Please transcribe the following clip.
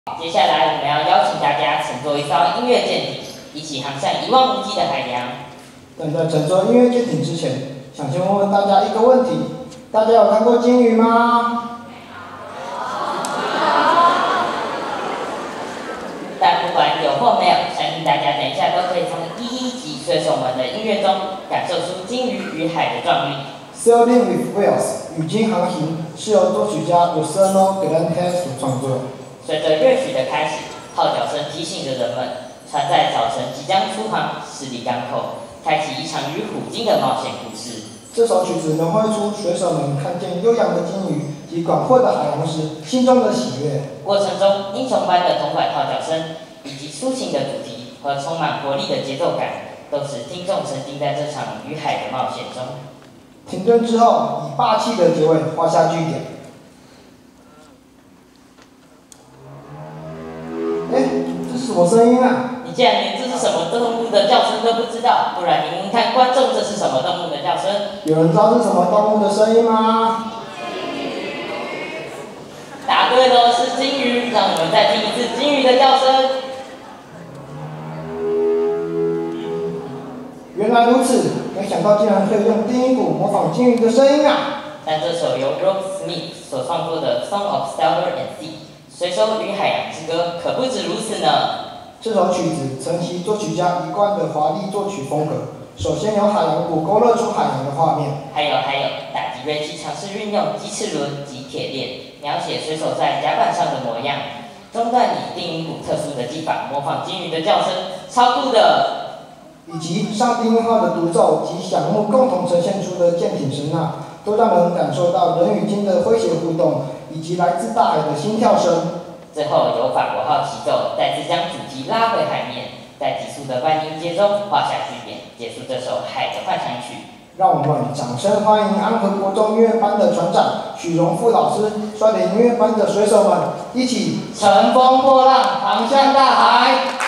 接下来我们要邀请大家乘坐一艘音乐舰艇，一起航向一望无际的海洋。 但在乘坐音乐舰艇之前，想先问问大家一个问题：大家有看过鲸鱼吗？ 但不管有或没有，相信大家等一下都可以从第一集水手们的音乐中感受出鲸鱼与海的壮丽。 Sailing with Whales 与鲸航行是由作曲家 Luciano Galante 所创作。 随着乐曲的开始，号角声提醒着人们，船在早晨即将出航，驶离港口，开启一场与虎鲸的冒险故事。 这首曲子能绘出水手们看见悠扬的鲸鱼及广阔的海洋时心中的喜悦。 过程中，英雄般的铜管号角声，以及抒情的主题和充满活力的节奏感，都使听众沉浸在这场与海的冒险中。 停顿之后，以霸气的结尾画下句点。这是什么声音啊？ 你竟然连这是什么动物的叫声都不知道，不然你问问看观众这是什么动物的叫声？ 有人知道是什么动物的声音吗？ 答对了，是鲸鱼。让我们再听一次鲸鱼的叫声。 原来如此，没想到竟然可以用低音鼓模仿鲸鱼的声音啊！ 但这首由 Rob Smith 所创作的《Song of Stellar and Sea》水手与海洋之歌可不止如此呢。 这首曲子承袭作曲家一贯的华丽作曲风格，首先由海洋鼓勾勒出海洋的画面。 还有，打击乐器尝试运用鸡翅轮及铁链，描写水手在甲板上的模样。中段以定音鼓特殊的技法模仿鲸鱼的叫声，超酷的。 以及上低音号的独奏及响幕共同呈现出的舰艇声呐，都让人感受到人与鲸的诙谐互动，以及来自大海的心跳声。 最后由法国号起奏，再次将主题拉回海面，在急速的半音阶中画下句点，结束这首《海的幻想曲》。 让我们掌声欢迎安和国中音乐班的船长许荣富老师率领音乐班的水手们一起乘风破浪，航向大海。